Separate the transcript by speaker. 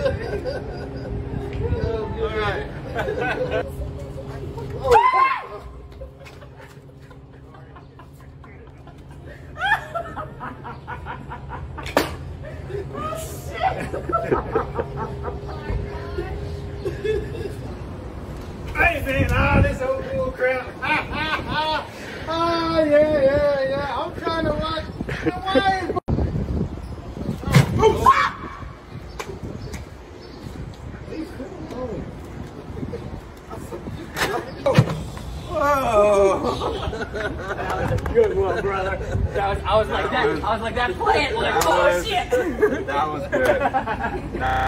Speaker 1: All right. Hey man, this old bull crap. Yeah. I'm trying to watch.
Speaker 2: That was a good one, brother. I was like that. I was like that plant. Like, oh shit.
Speaker 1: That was good.